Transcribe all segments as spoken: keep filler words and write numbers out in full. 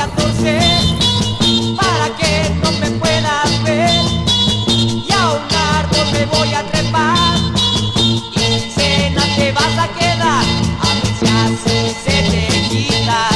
catorce para que no me puedas ver. Y a un árbol me voy a trepar y cena te vas a quedar. A ver si así se te quita.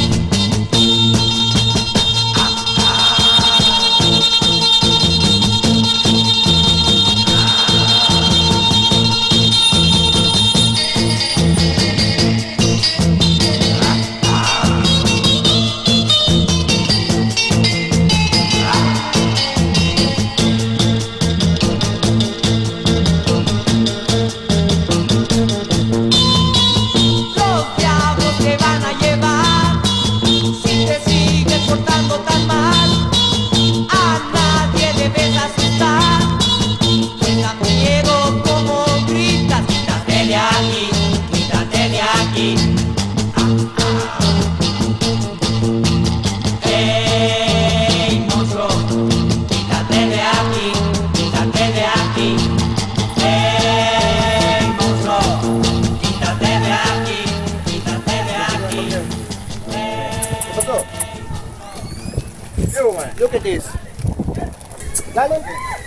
Look at this. Dale.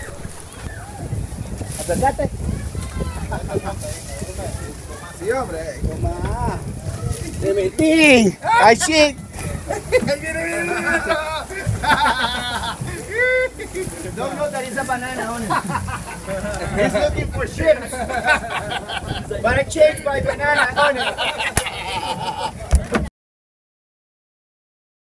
Acercate. Sí, hombre. Toma. Te metí. Ay, shit. Don't know that is a banana on it. He's looking for chips. But I changed my banana on it.